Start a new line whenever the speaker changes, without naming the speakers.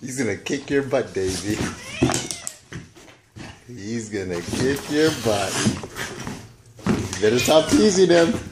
He's gonna kick your butt, Daisy. He's gonna kick your butt. You better stop teasing him.